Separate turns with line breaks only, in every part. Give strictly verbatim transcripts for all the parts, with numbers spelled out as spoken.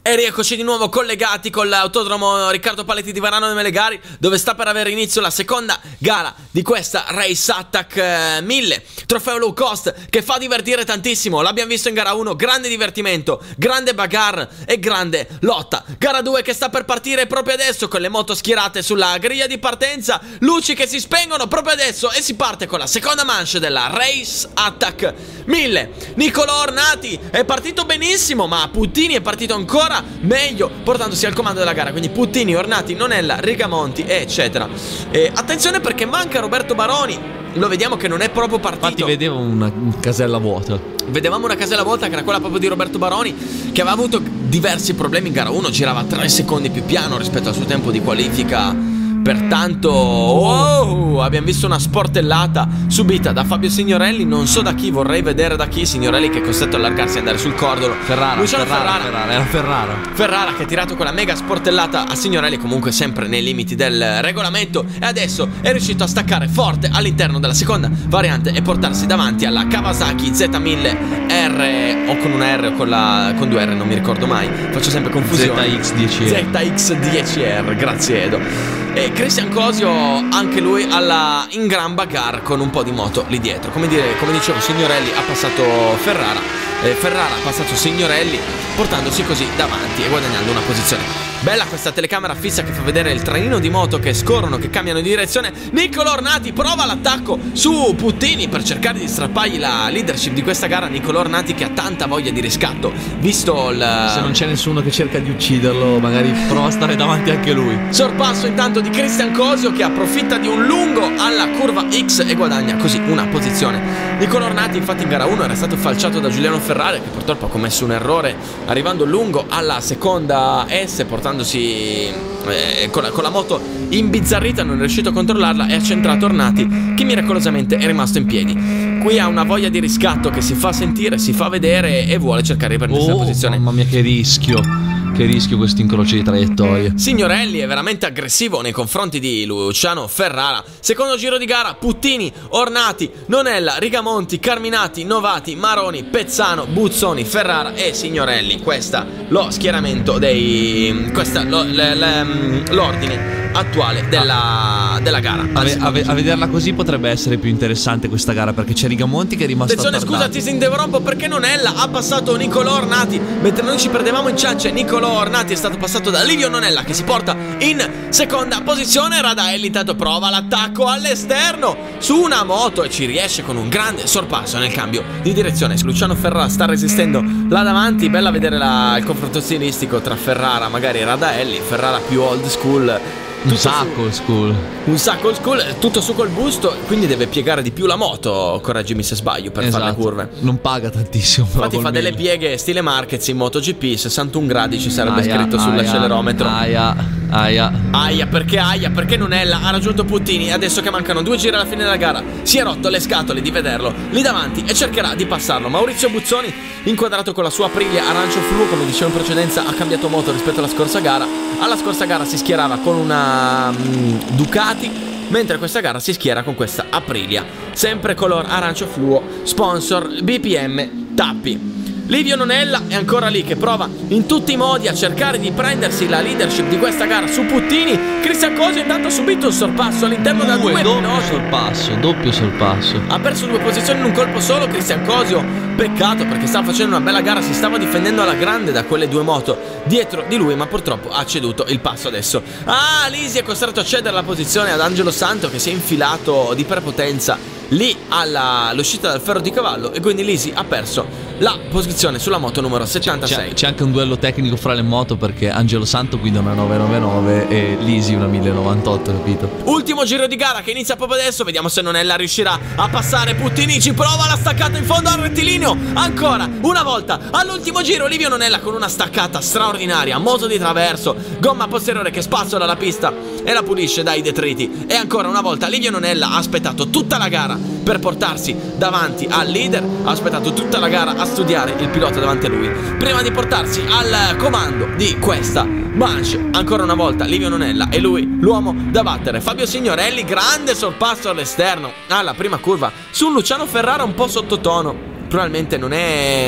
E rieccoci di nuovo collegati con l'autodromo Riccardo Paletti di Varano de Melegari, dove sta per avere inizio la seconda gara di questa Race Attack eh, mille, trofeo low cost che fa divertire tantissimo. L'abbiamo visto in gara uno, grande divertimento, grande bagarre e grande lotta. Gara due che sta per partire proprio adesso, con le moto schierate sulla griglia di partenza, luci che si spengono proprio adesso, e si parte con la seconda manche della Race Attack mille. Nicolò Ornati è partito benissimo, ma Puttini è partito ancora meglio, portandosi al comando della gara. Quindi Puttini, Ornati, Nonella, Rigamonti, eccetera. E attenzione perché manca Roberto Baroni. Lo vediamo che non è proprio partito.
Infatti vedevo una casella vuota.
Vedevamo una casella vuota che era quella proprio di Roberto Baroni, che aveva avuto diversi problemi in gara uno. Girava tre secondi più piano rispetto al suo tempo di qualifica. Pertanto, wow, abbiamo visto una sportellata subita da Fabio Signorelli. Non so da chi, vorrei vedere da chi. Signorelli che è costretto a allargarsi e andare sul cordolo.
Ferrara,
Luciano
Ferrara,
Ferrara,
Ferrara, era Ferrara.
Ferrara che ha tirato quella mega sportellata a Signorelli, comunque sempre nei limiti del regolamento. E adesso è riuscito a staccare forte all'interno della seconda variante e portarsi davanti alla Kawasaki Z mille R, o con una R o con, la, con due R, non mi ricordo mai. Faccio sempre confusione.
Z X dieci R.
Z X dieci R, grazie Edo. E Christian Cosio, anche lui alla in gran bagarre con un po' di moto lì dietro. Come dire, come dicevo, Signorelli ha passato Ferrara, eh, Ferrara ha passato Signorelli, portandosi così davanti e guadagnando una posizione. Bella questa telecamera fissa che fa vedere il trainino di moto che scorrono, che cambiano di direzione. Nicolò Ornati prova l'attacco su Puttini per cercare di strappargli la leadership di questa gara. Nicolò Ornati che ha tanta voglia di riscatto, visto il...
Se non c'è nessuno che cerca di ucciderlo, magari prova a stare davanti anche lui.
Sorpasso intanto di Christian Cosio, che approfitta di un lungo alla curva X e guadagna così una posizione. Nicolò Ornati infatti in gara uno era stato falciato da Giuliano Ferrari, che purtroppo ha commesso un errore arrivando lungo alla seconda S, portandosi eh, con, la, con la moto imbizzarrita, non è riuscito a controllarla e ha centrato Ornati, che miracolosamente è rimasto in piedi. Qui ha una voglia di riscatto che si fa sentire, si fa vedere e vuole cercare di prendersi
oh,
la posizione.
Mamma mia che rischio. Che rischio questo incrocio di traiettorie.
Signorelli è veramente aggressivo nei confronti di Luciano Ferrara. Secondo giro di gara, Puttini, Ornati, Nonella, Rigamonti, Carminati, Novati, Maroni, Pezzano, Buzzoni, Ferrara e Signorelli. Questa lo schieramento dei... Questa l'ordine attuale della, della gara.
A, ve, a, ve, a vederla così potrebbe essere più interessante questa gara, perché c'è Rigamonti che è rimasto
attenzione,
attardato.
scusa, ti interrompo perché Nonella ha passato Nicolò Ornati, mentre noi ci perdevamo in ciance. Nicolò Ornati è stato passato da Livio Nonella, che si porta in seconda posizione. Radaelli intanto prova l'attacco all'esterno su una moto e ci riesce con un grande sorpasso nel cambio di direzione. Luciano Ferrara sta resistendo là davanti. Bella vedere la, il confronto stilistico tra Ferrara magari e Radaelli. Ferrara più old school,
un sacco old school.
Un sacco old school, tutto su col busto, quindi deve piegare di più la moto, correggimi se sbaglio, per
esatto,
fare le curve.
Non paga tantissimo.
Infatti fa delle pieghe stile Marquez in MotoGP, sessantuno gradi ci sarebbe
aia,
scritto sull'accelerometro.
Aia, aia.
Aia, perché aia? Perché Nonella ha raggiunto Puttini. Adesso che mancano due giri alla fine della gara, si è rotto le scatole di vederlo lì davanti e cercherà di passarlo. Maurizio Buzzoni, inquadrato con la sua Aprilia arancio fluo, come dicevo in precedenza, ha cambiato moto rispetto alla scorsa gara. Alla scorsa gara si schierava con una um, Ducati, mentre questa gara si schiera con questa Aprilia, sempre color arancio fluo, sponsor B P M Tappi. Livio Nonella è ancora lì che prova in tutti i modi a cercare di prendersi la leadership di questa gara su Puttini. Christian Cosio intanto ha subito un sorpasso all'interno da due
doppio
piloti.
sorpasso, doppio sorpasso.
Ha perso due posizioni in un colpo solo Christian Cosio. Peccato, perché stava facendo una bella gara, si stava difendendo alla grande da quelle due moto dietro di lui, ma purtroppo ha ceduto il passo adesso. Ah, Lisi è costretto a cedere la posizione ad Angelo Santo, che si è infilato di prepotenza lì all'uscita dal ferro di cavallo, e quindi Lisi ha perso la posizione sulla moto numero settantasei.
C'è anche un duello tecnico fra le moto, perché Angelo Santo guida una novecentonovantanove e Lisi una mille novantotto, capito?
Ultimo giro di gara che inizia proprio adesso. Vediamo se Nonella riuscirà a passare Puttini. Ci prova la staccata in fondo al rettilineo. Ancora una volta all'ultimo giro Livio Nonella con una staccata straordinaria, moto di traverso, gomma posteriore che spazzola la pista e la pulisce dai detriti. E ancora una volta Livio Nonella ha aspettato tutta la gara per portarsi davanti al leader, ha aspettato tutta la gara a studiare il pilota davanti a lui prima di portarsi al comando di questa manche. Ancora una volta Livio Nonella e lui l'uomo da battere. Fabio Signorelli, grande sorpasso all'esterno alla prima curva su un Luciano Ferrara un po' sottotono. Probabilmente non è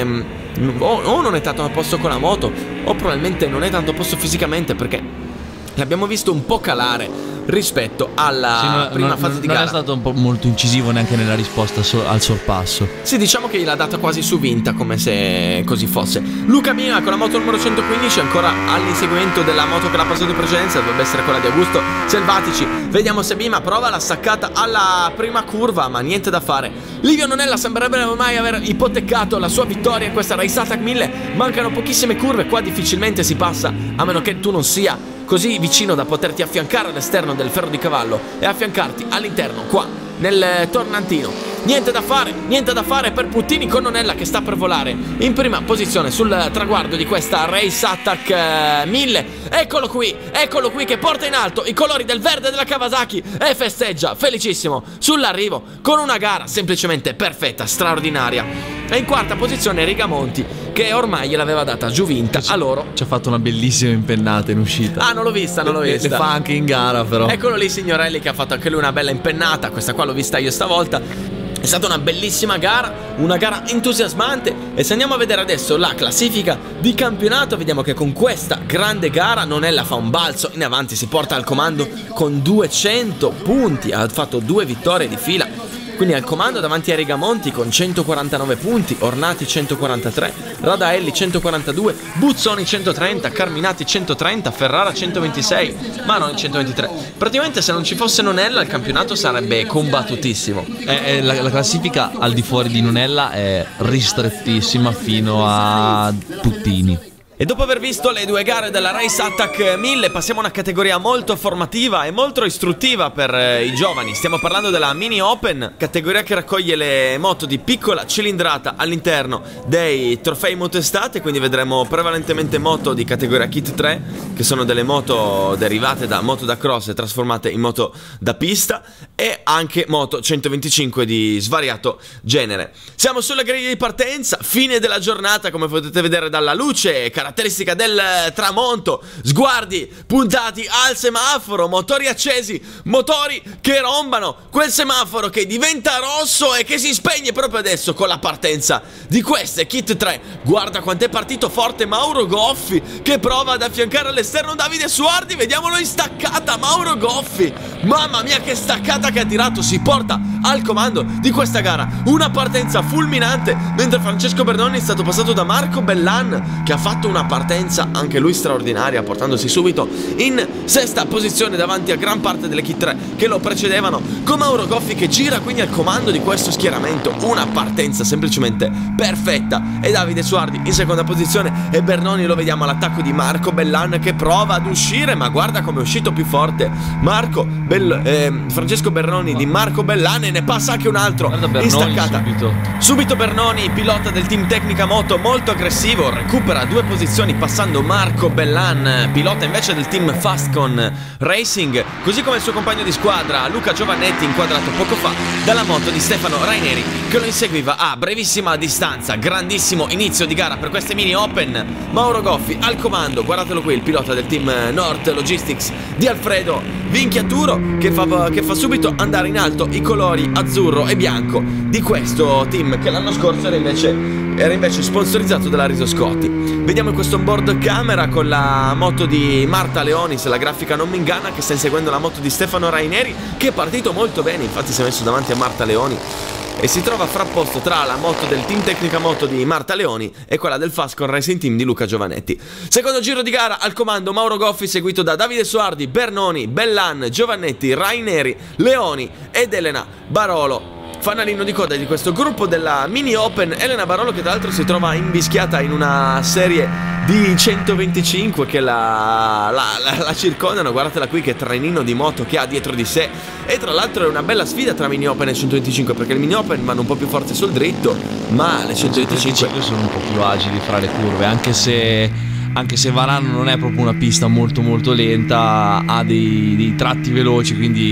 o, o non è tanto a posto con la moto, o probabilmente non è tanto a posto fisicamente, perché l'abbiamo visto un po' calare rispetto alla
sì, no,
prima
non,
fase di
non
gara.
è stato un po' molto incisivo neanche nella risposta so- al sorpasso.
Sì, diciamo che l'ha data quasi su vinta, come se così fosse. Luca Mia con la moto numero centoquindici ancora all'inseguimento della moto che l'ha passato in precedenza, dovrebbe essere quella di Augusto Selvatici. Vediamo se Mima prova la staccata alla prima curva, ma niente da fare. Livio Nonella sembrerebbe ormai aver ipotecato la sua vittoria in questa Race Attack mille. Mancano pochissime curve, qua difficilmente si passa, a meno che tu non sia così vicino da poterti affiancare all'esterno del ferro di cavallo e affiancarti all'interno qua nel tornantino. Niente da fare, niente da fare per Puttini con Nonella che sta per volare in prima posizione sul traguardo di questa Race Attack eh, mille. Eccolo qui, eccolo qui che porta in alto i colori del verde della Kawasaki e festeggia felicissimo sull'arrivo con una gara semplicemente perfetta, straordinaria. E in quarta posizione Rigamonti, che ormai gliel'aveva data giù vinta a loro.
Ci ha fatto una bellissima impennata in uscita.
Ah, non l'ho vista, non l'ho
Le-
vista.
Le fa anche in gara però.
Eccolo lì Signorelli che ha fatto anche lui una bella impennata. Questa qua l'ho vista io stavolta. È stata una bellissima gara, una gara entusiasmante. E se andiamo a vedere adesso la classifica di campionato, vediamo che con questa grande gara Nonella fa un balzo in avanti, si porta al comando con duecento punti, ha fatto due vittorie di fila. Quindi al comando davanti a Rigamonti con centoquarantanove punti, Ornati centoquarantatré, Radaelli centoquarantadue, Buzzoni centotrenta, Carminati centotrenta, Ferrara centoventisei, ma non centoventitré. Praticamente se non ci fosse Nonella il campionato sarebbe combattutissimo.
Eh, eh, la, la classifica al di fuori di Nonella è ristrettissima fino a Puttini.
E dopo aver visto le due gare della Race Attack mille passiamo a una categoria molto formativa e molto istruttiva per eh, i giovani. Stiamo parlando della Mini Open, categoria che raccoglie le moto di piccola cilindrata all'interno dei trofei moto estate. Quindi vedremo prevalentemente moto di categoria Kit tre, che sono delle moto derivate da moto da cross e trasformate in moto da pista, e anche moto centoventicinque di svariato genere. Siamo sulla griglia di partenza, fine della giornata, come potete vedere dalla luce caratteristica del tramonto, sguardi puntati al semaforo, motori accesi, motori che rombano, quel semaforo che diventa rosso e che si spegne proprio adesso con la partenza di queste Kit tre. Guarda quanto è partito forte Mauro Goffi, che prova ad affiancare all'esterno Davide Suardi. Vediamolo in staccata, Mauro Goffi, mamma mia che staccata che ha tirato, si porta al comando di questa gara. Una partenza fulminante, mentre Francesco Bernoni è stato passato da Marco Bellan, che ha fatto una partenza anche lui straordinaria, portandosi subito in sesta posizione davanti a gran parte delle Kit tre che lo precedevano, con Mauro Goffi che gira quindi al comando di questo schieramento. Una partenza semplicemente perfetta, e Davide Suardi in seconda posizione, e Bernoni lo vediamo all'attacco di Marco Bellan che prova ad uscire, ma guarda come è uscito più forte Marco Bell- eh, Francesco Bernoni di Marco Bellan, e ne passa anche un altro in staccata.
Subito.
Subito Bernoni, pilota del team Tecnica Moto, molto aggressivo, recupera due posizioni passando Marco Bellan, pilota invece del team Fastcon Racing, così come il suo compagno di squadra Luca Giovannetti, inquadrato poco fa dalla moto di Stefano Raineri, che lo inseguiva a brevissima distanza. Grandissimo inizio di gara per queste Mini Open. Mauro Goffi al comando, guardatelo qui, il pilota del team North Logistics di Alfredo Vinchiaturo, che fa, che fa subito andare in alto i colori azzurro e bianco di questo team, che l'anno scorso era invece Era invece sponsorizzato dalla Riso Scotti. Vediamo in questo onboard camera con la moto di Marta Leoni, se la grafica non mi inganna, che sta inseguendo la moto di Stefano Raineri, che è partito molto bene, infatti si è messo davanti a Marta Leoni e si trova frapposto tra la moto del team Tecnica Moto di Marta Leoni e quella del Fastcon Racing Team di Luca Giovannetti. Secondo giro di gara, al comando Mauro Goffi, seguito da Davide Suardi, Bernoni, Bellan, Giovannetti, Raineri, Leoni ed Elena Barolo. Fanalino di coda di questo gruppo della Mini Open, Elena Barolo, che tra l'altro si trova invischiata in una serie di centoventicinque che la, la, la, la circondano. Guardatela qui che trainino di moto che ha dietro di sé. E tra l'altro è una bella sfida tra Mini Open e centoventicinque, perché le Mini Open vanno un po' più forte sul dritto, ma le centoventicinque
sono un po' più agili fra le curve, anche se... Anche se Varano non è proprio una pista molto molto lenta, ha dei, dei tratti veloci, quindi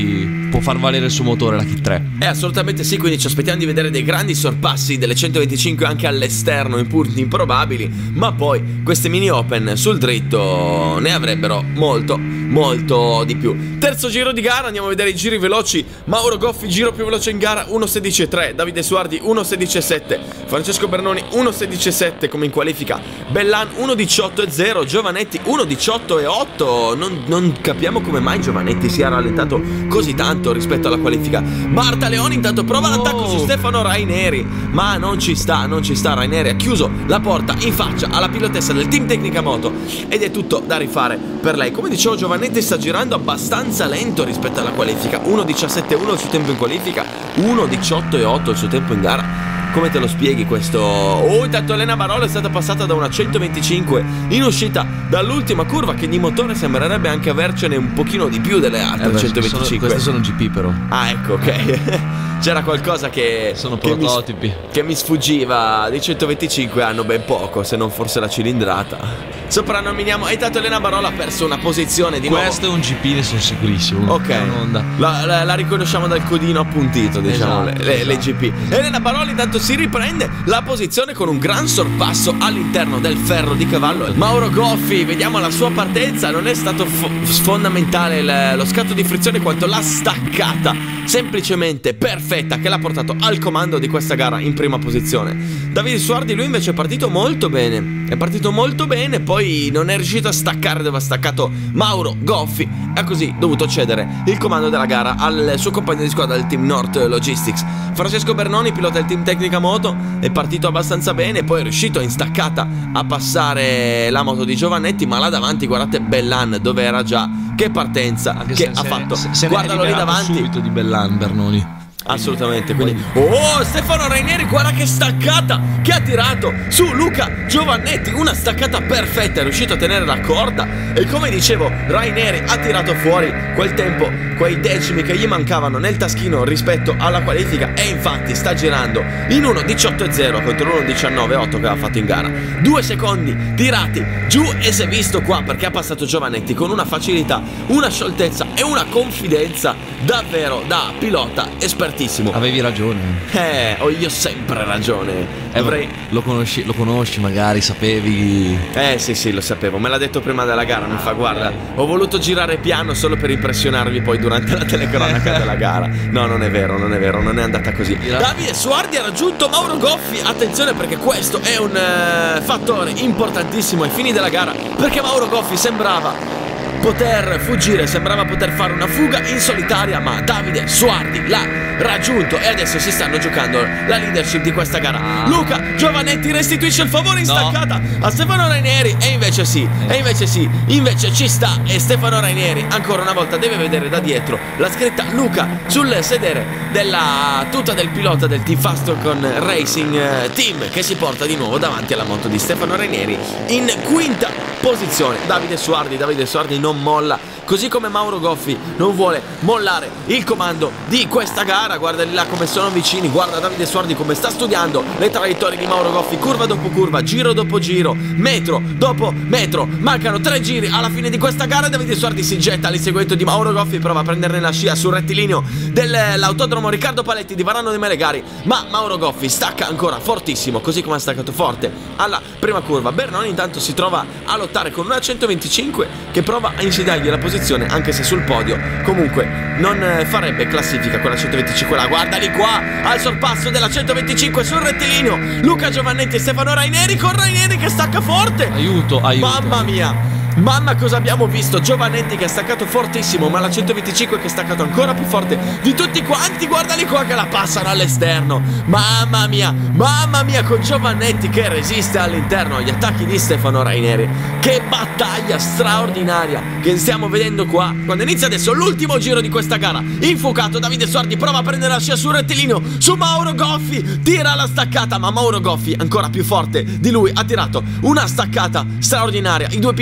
può far valere il suo motore la Kit tre.
Eh, assolutamente sì, quindi ci aspettiamo di vedere dei grandi sorpassi delle centoventicinque anche all'esterno in punti improbabili, ma poi queste mini open sul dritto ne avrebbero molto, molto di più. Terzo giro di gara, andiamo a vedere i giri veloci. Mauro Goffi, giro più veloce in gara, uno sedici e tre, Davide Suardi uno sedici e sette, Francesco Bernoni uno sedici e sette come in qualifica, Bellan uno diciotto e zero, Giovanetti uno diciotto e otto. Non, non capiamo come mai Giovanetti sia rallentato così tanto rispetto alla qualifica. Bartaleoni intanto prova l'attacco
Oh.
su Stefano Raineri, ma non ci sta, non ci sta. Raineri ha chiuso la porta in faccia alla pilotessa del team Tecnica Moto ed è tutto da rifare per lei. Come dicevo, Giovannetti sta girando abbastanza lento rispetto alla qualifica, uno diciassette e uno il suo tempo in qualifica, uno diciotto e otto il suo tempo in gara. Come te lo spieghi questo? Oh, intanto Elena Barolo è stata passata da una centoventicinque in uscita dall'ultima curva, che di motore sembrerebbe anche avercene un pochino di più delle altre
Eh beh,
centoventicinque.
sono, queste sono G P però.
Ah, ecco, ok. C'era qualcosa che
Sono
che mi-
prototipi.
che mi sfuggiva. Di centoventicinque hanno ben poco, se non forse la cilindrata. Soprannominiamo. E intanto Elena Barolo ha perso una posizione di nuovo.
Questo è un G P, ne sono sicurissimo.
Ok,
È un'onda.
la, la- la riconosciamo dal codino appuntito, diciamo,
Esatto,
le, le
esatto.
G P. Elena Barolo intanto si riprende la posizione con un gran sorpasso all'interno del ferro di cavallo. Mauro Goffi, vediamo la sua partenza. Non è stato fo- fondamentale il- lo scatto di frizione quanto la staccata semplicemente perfetta che l'ha portato al comando di questa gara in prima posizione. Davide Suardi lui invece è partito molto bene, è partito molto bene, poi non è riuscito a staccare dove ha staccato Mauro Goffi e ha così dovuto cedere il comando della gara al suo compagno di squadra del team North Logistics. Francesco Bernoni, pilota del team Tecnica Moto, è partito abbastanza bene, poi è riuscito in staccata a passare la moto di Giovannetti, ma là davanti guardate Bellan dove era già. Che partenza
Anche
che
se,
ha
se-
fatto.
se, se ne è
Guardalo lì
liberato
davanti.
subito di Bellan Bernoni.
Assolutamente, quindi oh, Stefano Raineri, guarda che staccata che ha tirato su Luca Giovannetti, una staccata perfetta, è riuscito a tenere la corda e come dicevo Raineri ha tirato fuori quel tempo, quei decimi che gli mancavano nel taschino rispetto alla qualifica e infatti sta girando in uno diciotto e zero contro l'uno diciannove e otto che aveva fatto in gara. Due secondi tirati giù e si è visto qua perché ha passato Giovannetti con una facilità, una scioltezza e una confidenza davvero da pilota espertissimo.
Avevi ragione.
Eh, ho io sempre ragione.
Eh,
Dovrei...
lo, conosci, lo conosci magari, sapevi.
Eh sì sì, lo sapevo, me l'ha detto prima della gara, mi fa guarda, ho voluto girare piano solo per impressionarvi poi durante la telecronaca della gara. No, non è vero, non è vero, non è andata così. Davide Suardi ha raggiunto Mauro Goffi, attenzione perché questo è un uh, fattore importantissimo ai fini della gara, perché Mauro Goffi sembrava poter fuggire, sembrava poter fare una fuga in solitaria, ma Davide Suardi l'ha raggiunto e adesso si stanno giocando la leadership di questa gara. Luca Giovannetti restituisce il favore in
No.
staccata a Stefano Raineri e invece sì, e invece sì, invece ci sta e Stefano Raineri ancora una volta deve vedere da dietro la scritta Luca sul sedere della tuta del pilota del Team Fastocon Racing eh, Team che si porta di nuovo davanti alla moto di Stefano Raineri in quinta posizione. Davide Suardi, Davide Suardi non molla, così come Mauro Goffi non vuole mollare il comando di questa gara. Guarda lì là come sono vicini, guarda Davide Suardi come sta studiando le traiettorie di Mauro Goffi, curva dopo curva, giro dopo giro, metro dopo metro. Mancano tre giri alla fine di questa gara. Davide Suardi si getta all'inseguimento di Mauro Goffi, prova a prenderne la scia sul rettilineo dell'autodromo Riccardo Paletti di Varano de Melegari, ma Mauro Goffi stacca ancora fortissimo, così come ha staccato forte alla prima curva. Bernoni intanto si trova a lottare con una centoventicinque che prova a insidiargli la posizione, anche se sul podio comunque non eh, farebbe classifica con la centoventicinque là. Guardali qua al sorpasso della centoventicinque sul rettilineo Luca Giovannetti e Stefano Raineri, con Raineri che stacca forte.
Aiuto, aiuto.
Mamma mia, mamma cosa abbiamo visto. Giovannetti che ha staccato fortissimo, ma la centoventicinque che ha staccato ancora più forte di tutti quanti. Guardali qua che la passano all'esterno. Mamma mia, mamma mia, con Giovannetti che resiste all'interno agli attacchi di Stefano Raineri. Che battaglia straordinaria che stiamo vedendo qua. Quando inizia adesso l'ultimo giro di questa gara, infuocato Davide Suardi prova a prendere la scia sul rettilineo su Mauro Goffi, tira la staccata, ma Mauro Goffi ancora più forte di lui ha tirato una staccata straordinaria. I due piloti del team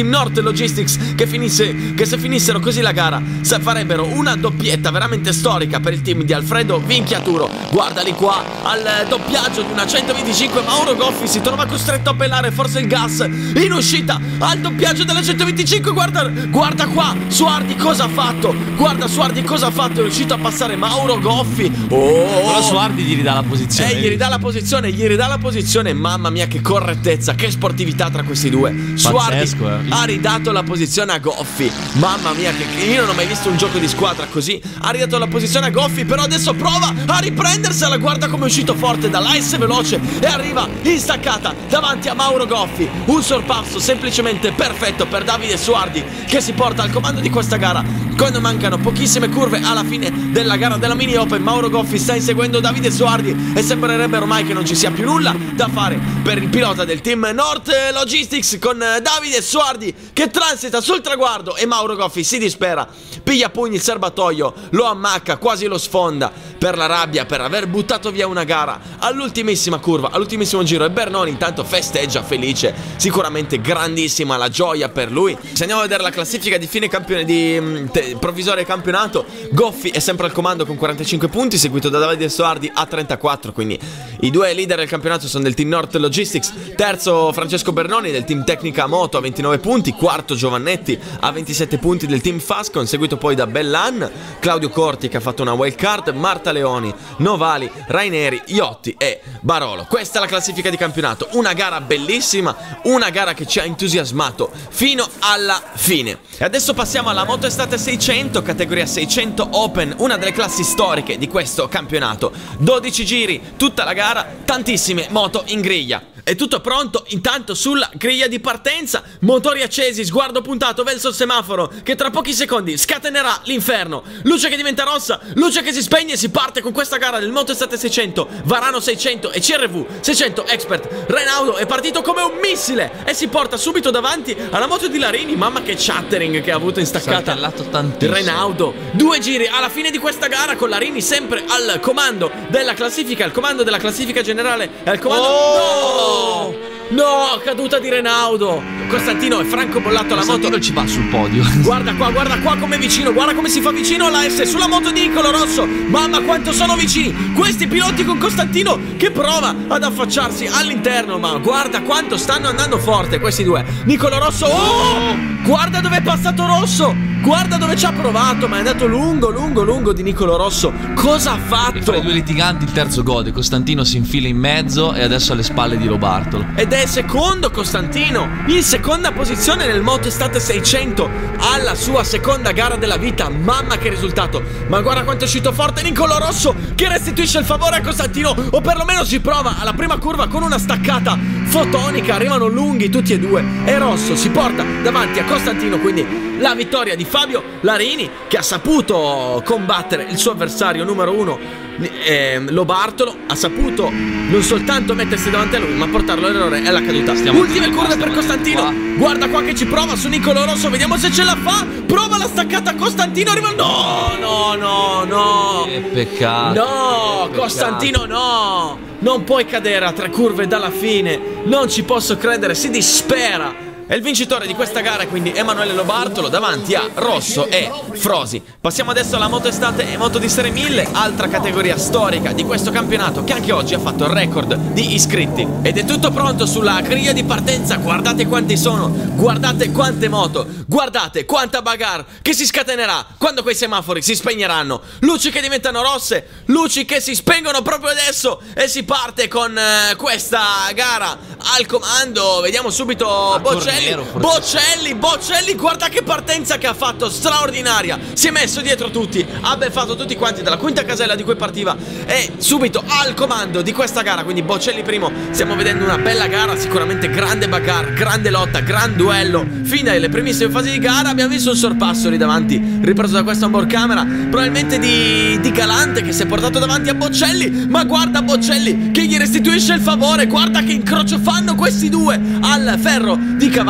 Team North Logistics che finisse, che se finissero così la gara se farebbero una doppietta veramente storica per il team di Alfredo Vinchiaturo. Guardali qua al doppiaggio di una centoventicinque, Mauro Goffi si trova costretto a pelare forse il gas in uscita al doppiaggio della centoventicinque. Guarda, guarda qua Suardi cosa ha fatto, guarda Suardi cosa ha fatto, è riuscito a passare Mauro Goffi. Oh,
però Suardi gli ridà la posizione.
Eh, gli ridà la posizione, gli ridà la posizione. Mamma mia che correttezza, che sportività tra questi due. Suardi
Pazzesco, eh.
ha ridato la posizione a Goffi. Mamma mia che io non ho mai visto un gioco di squadra così. Ha ridato la posizione a Goffi, però adesso prova a riprendersela. Guarda come è uscito forte dall'A S veloce e arriva in staccata davanti a Mauro Goffi. Un sorpasso semplicemente perfetto per Davide Suardi, che si porta al comando di questa gara quando mancano pochissime curve alla fine della gara della Mini Open. Mauro Goffi sta inseguendo Davide Suardi e sembrerebbe ormai che non ci sia più nulla da fare per il pilota del team North Logistics, con Davide Suardi che transita sul traguardo e Mauro Goffi si dispera, piglia a pugni il serbatoio, lo ammacca, quasi lo sfonda per la rabbia per aver buttato via una gara all'ultimissima curva, all'ultimissimo giro. E Bernoni intanto festeggia felice, sicuramente grandissima la gioia per lui. Se andiamo a vedere la classifica di fine campione di mh, te, provvisoria campionato, Goffi è sempre al comando con quarantacinque punti, seguito da Davide Suardi a trentaquattro, quindi i due leader del campionato sono del team North Logistics. Terzo Francesco Bernoni del team Tecnica Moto a ventinove punti, quarto Giovannetti a ventisette punti del team Fascon, seguito poi da Bellan, Claudio Corti che ha fatto una wild card, Marta Leoni, Novali, Raineri, Iotti e Barolo. Questa è la classifica di campionato, una gara bellissima, una gara che ci ha entusiasmato fino alla fine. E adesso passiamo alla Moto Estate seicento, categoria seicento Open, una delle classi storiche di questo campionato. dodici giri, tutta la gara, tantissime moto in griglia. È tutto pronto intanto sulla griglia di partenza, motori accesi, sguardo puntato verso il semaforo che tra pochi secondi scatenerà l'inferno. Luce che diventa rossa, luce che si spegne e si parte con questa gara del Moto Estate seicento, Varano seicento e C R V seicento Expert. Reynaudo è partito come un missile e si porta subito davanti alla moto di Larini. Mamma che chattering che ha avuto in staccata Reynaudo. Due giri alla fine di questa gara con Larini sempre al comando della classifica, al comando della classifica generale e al comando...
Oh!
No! No, caduta di Reynaudo. Costantino e Franco bollato alla moto.
Costantino ci va sul podio.
Guarda qua, guarda qua come è vicino. Guarda come si fa vicino alla S sulla moto di Nicolo Rosso. Mamma quanto sono vicini questi piloti con Costantino che prova ad affacciarsi all'interno. Ma guarda quanto stanno andando forte questi due. Nicolo Rosso. Oh! Guarda dove è passato Rosso. Guarda dove ci ha provato. Ma è andato lungo, lungo, lungo di Nicolo Rosso. Cosa ha fatto?
E fra i due litiganti il terzo gode. Costantino si infila in mezzo e adesso alle spalle di Robartolo.
Ed è secondo Costantino, in seconda posizione nel Moto Estate seicento, alla sua seconda gara della vita. Mamma che risultato. Ma guarda quanto è uscito forte Nicolo Rosso, che restituisce il favore a Costantino, o perlomeno si prova alla prima curva con una staccata fotonica. Arrivano lunghi tutti e due e Rosso si porta davanti a Costantino, quindi la vittoria di Fabio Larini, che ha saputo combattere il suo avversario numero uno, eh, Lobartolo. Ha saputo non soltanto mettersi davanti a lui, ma portarlo all'errore e alla caduta. Stiamo Ultime curve per Costantino qua. Guarda qua che ci prova su Nicolo Rosso, vediamo se ce la fa. Prova la staccata Costantino, arriva... No, no, no, no.
Che peccato.
No,
che
Costantino no. Non puoi cadere a tre curve dalla fine. Non ci posso credere, si dispera. E il vincitore di questa gara è quindi Emanuele Lobartolo davanti a Rosso e Frosi. Passiamo adesso alla Moto Estate e Moto di Serie mille, altra categoria storica di questo campionato che anche oggi ha fatto il record di iscritti. Ed è tutto pronto sulla griglia di partenza. Guardate quanti sono, guardate quante moto, guardate quanta bagarre che si scatenerà quando quei semafori si spegneranno. Luci che diventano rosse, luci che si spengono proprio adesso e si parte con eh, questa gara al comando. Vediamo subito Bocelli. Bocelli, Bocelli, guarda che partenza che ha fatto, straordinaria. Si è messo dietro tutti, ha beffato tutti quanti dalla quinta casella di cui partiva e subito al comando di questa gara. Quindi Bocelli primo, stiamo vedendo una bella gara, sicuramente grande bagarre, grande lotta, gran duello. Fin dalle primissime fasi di gara abbiamo visto un sorpasso lì davanti, ripreso da questa onboard camera, probabilmente di, di Galante, che si è portato davanti a Bocelli. Ma guarda Bocelli che gli restituisce il favore, guarda che incrocio fanno questi due al ferro di cavallo.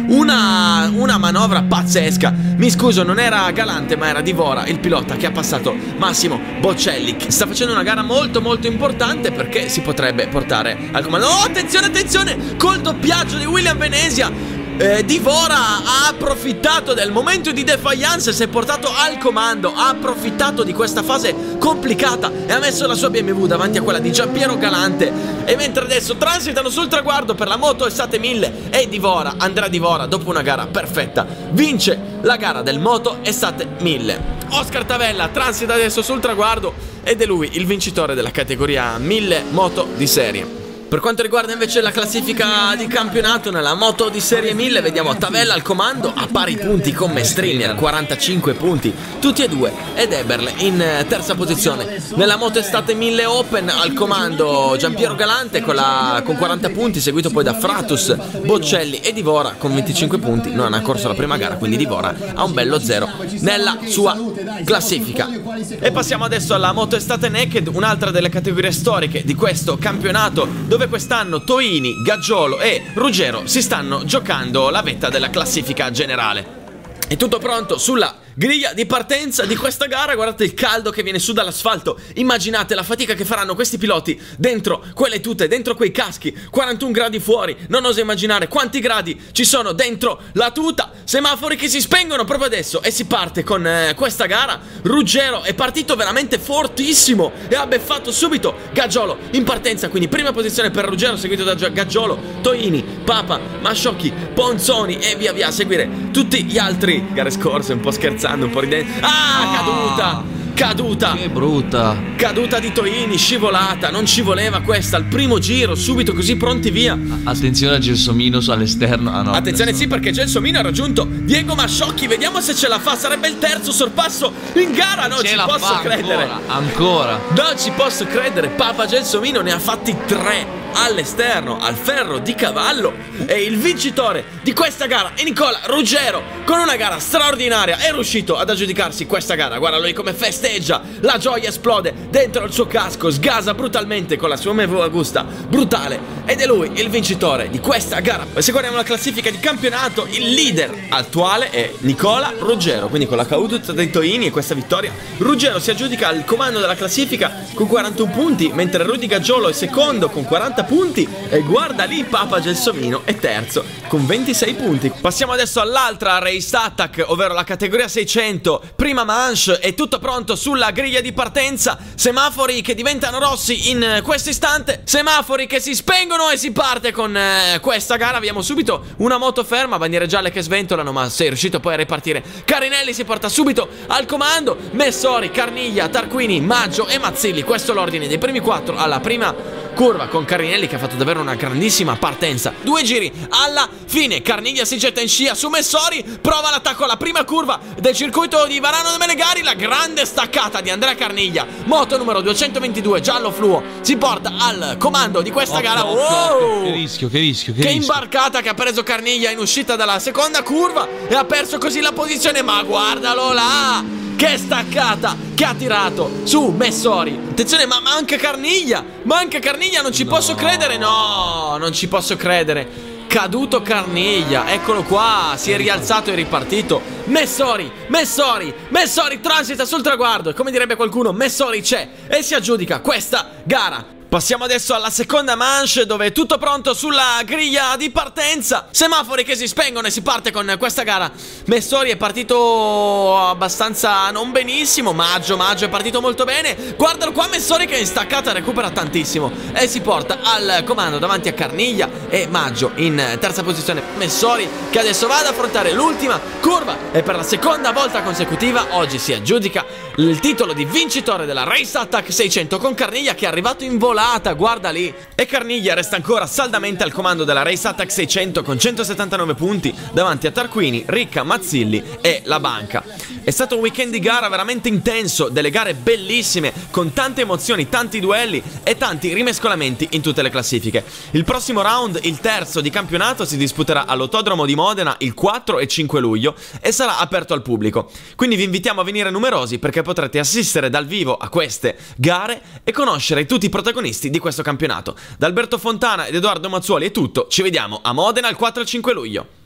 Una, una manovra pazzesca. Mi scuso, non era Galante ma era Divora, il pilota che ha passato Massimo Bocelli, che sta facendo una gara molto molto importante perché si potrebbe portare al comando. Oh, attenzione, attenzione, col doppiaggio di William Venezia. eh, Divora ha approfittato del momento di defiance, si è portato al comando, ha approfittato di questa fase complicata e ha messo la sua B M W davanti a quella di Giampiero Galante. E mentre adesso transitano sul traguardo per la Moto Estate mille e Divora, Andrea Divora, dopo una gara perfetta, vince la gara del Moto Estate mille. Oscar Tavella transita adesso sul traguardo ed è lui il vincitore della categoria mille moto di serie. Per quanto riguarda invece la classifica di campionato nella moto di serie mille, vediamo Tavella al comando a pari punti con Mestrini a quarantacinque punti, tutti e due, ed Eberle in terza posizione. Nella moto estate mille Open al comando Giampiero Galante con, la, con quaranta punti, seguito poi da Fratus, Boccelli e Divora con venticinque punti. Non ha corso la prima gara, quindi Divora ha un bello zero nella sua classifica. E passiamo adesso alla moto estate naked, un'altra delle categorie storiche di questo campionato, dove quest'anno Toini, Gaggiolo e Ruggero si stanno giocando la vetta della classifica generale. È tutto pronto sulla griglia di partenza di questa gara. Guardate il caldo che viene su dall'asfalto, immaginate la fatica che faranno questi piloti dentro quelle tute, dentro quei caschi, quarantuno gradi fuori, non oso immaginare quanti gradi ci sono dentro la tuta. Semafori che si spengono proprio adesso e si parte con eh, questa gara. Ruggero è partito veramente fortissimo e ha beffato subito Gaggiolo in partenza, quindi prima posizione per Ruggero, seguito da Gaggiolo, Toini, Papa, Masciocchi, Ponzoni e via via a seguire tutti gli altri. Gare scorse un po' scherzando, un po' ridendo. Ah, caduta! Caduta!
Che brutta!
Caduta di Toini, scivolata, non ci voleva questa, al primo giro, subito così pronti via.
Attenzione a Gelsomino all'esterno. Ah, no,
attenzione sì, perché Gelsomino ha raggiunto Diego Masciocchi, vediamo se ce la fa, sarebbe il terzo sorpasso in gara, non ci posso credere.
Ancora, ancora.
Non ci posso credere, Papa Gelsomino ne ha fatti tre all'esterno, al ferro di cavallo, e il vincitore di questa gara è Nicola Ruggero. Con una gara straordinaria è riuscito ad aggiudicarsi questa gara. Guarda lui come festeggia, la gioia esplode dentro il suo casco, sgasa brutalmente con la sua M V Agusta, brutale, ed è lui il vincitore di questa gara. Se guardiamo la classifica di campionato, il leader attuale è Nicola Ruggero, quindi con la caduta dei Toini e questa vittoria Ruggero si aggiudica il comando della classifica con quarantuno punti, mentre Rudy Gaggiolo è secondo con quaranta punti e guarda lì Papa Gelsomino è terzo con ventisei punti. Passiamo adesso all'altra race attack, ovvero la categoria seicento, prima manche. È tutto pronto sulla griglia di partenza, semafori che diventano rossi in questo istante, semafori che si spengono e si parte con eh, questa gara. Abbiamo subito una moto ferma, bandiere gialle che sventolano, ma sei riuscito poi a ripartire. Carinelli si porta subito al comando, Messori, Carniglia, Tarquini, Maggio e Mazzilli, questo l'ordine dei primi quattro alla prima curva, con Carinelli che ha fatto davvero una grandissima partenza. Due giri alla fine, Carniglia si getta in scia su Messori, prova l'attacco alla prima curva del circuito di Varano de Melegari, la grande staccata di Andrea Carniglia, moto numero duecentoventidue giallo fluo, si porta al comando di questa oh, gara.
Oh,
wow!
Che rischio, che rischio, che,
che
rischio.
imbarcata che ha preso Carniglia in uscita dalla seconda curva e ha perso così la posizione, ma guardalo là! Che staccata che ha tirato su Messori. Attenzione, ma manca Carniglia. Manca Carniglia, non ci no. posso credere. No, non ci posso credere. Caduto Carniglia, eccolo qua. Si è rialzato e ripartito. Messori, Messori, Messori transita sul traguardo. Come direbbe qualcuno, Messori c'è e si aggiudica questa gara. Passiamo adesso alla seconda manche, dove è tutto pronto sulla griglia di partenza, semafori che si spengono e si parte con questa gara. Messori è partito abbastanza non benissimo, Maggio, Maggio è partito molto bene. Guardalo qua Messori che è staccata, recupera tantissimo e si porta al comando davanti a Carniglia e Maggio in terza posizione. Messori che adesso va ad affrontare l'ultima curva e per la seconda volta consecutiva oggi si aggiudica il titolo di vincitore della Race Attack seicento, con Carniglia che è arrivato in volo. Guarda lì. E Carniglia resta ancora saldamente al comando della Race Attack seicento con centosettantanove punti davanti a Tarquini, Ricca, Mazzilli e la Banca. È stato un weekend di gara veramente intenso, delle gare bellissime con tante emozioni, tanti duelli e tanti rimescolamenti in tutte le classifiche. Il prossimo round, il terzo di campionato, si disputerà all'Autodromo di Modena il quattro e cinque luglio e sarà aperto al pubblico. Quindi vi invitiamo a venire numerosi perché potrete assistere dal vivo a queste gare e conoscere tutti i protagonisti di questo campionato. Da Alberto Fontana ed Edoardo Mazzuoli è tutto, ci vediamo a Modena il quattro e cinque luglio.